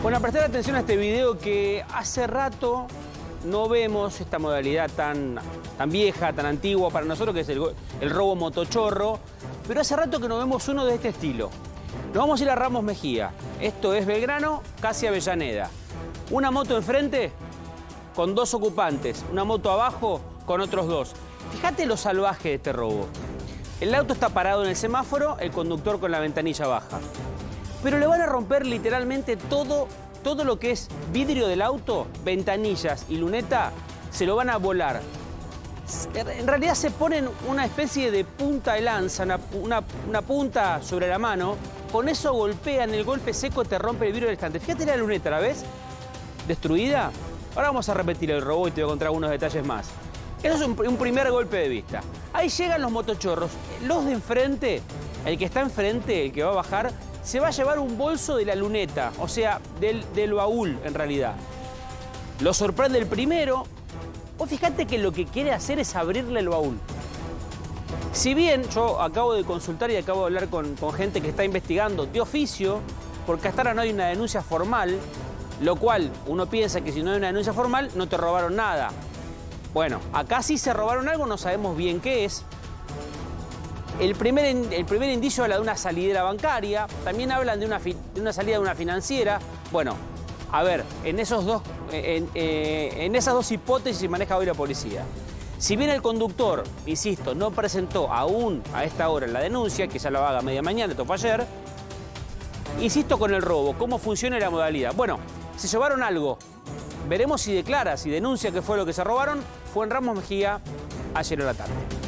Bueno, prestar atención a este video que hace rato no vemos esta modalidad tan vieja, tan antigua para nosotros, que es el robo motochorro, pero hace rato que no vemos uno de este estilo. Nos vamos a ir a Ramos Mejía. Esto es Belgrano, casi Avellaneda. Una moto enfrente con dos ocupantes, una moto abajo con otros dos. Fíjate lo salvaje de este robo. El auto está parado en el semáforo, el conductor con la ventanilla baja. Pero le van a romper literalmente todo lo que es vidrio del auto, ventanillas y luneta, se lo van a volar. En realidad se ponen una especie de punta de lanza, una punta sobre la mano. Con eso golpean, el golpe seco te rompe el vidrio del estante. Fíjate la luneta, ¿la ves? Destruida. Ahora vamos a repetir el robo y te voy a contar algunos detalles más. Eso es un primer golpe de vista. Ahí llegan los motochorros. Los de enfrente, el que está enfrente, el que va a bajar, se va a llevar un bolso de la luneta, o sea, del baúl en realidad. Lo sorprende el primero. Vos fíjate que lo que quiere hacer es abrirle el baúl. Si bien yo acabo de consultar y acabo de hablar con gente que está investigando de oficio, porque hasta ahora no hay una denuncia formal, lo cual uno piensa que si no hay una denuncia formal no te robaron nada. Bueno, acá sí se robaron algo, no sabemos bien qué es. El primer indicio habla de una salidera bancaria, también hablan de una salida de una financiera. Bueno, a ver, en esas dos hipótesis se maneja hoy la policía. Si bien el conductor, insisto, no presentó aún a esta hora la denuncia, quizá la haga a media mañana, esto fue ayer, insisto con el robo, ¿cómo funciona la modalidad? Bueno, se llevaron algo, veremos si declara, si denuncia que fue lo que se robaron, fue en Ramos Mejía ayer a la tarde.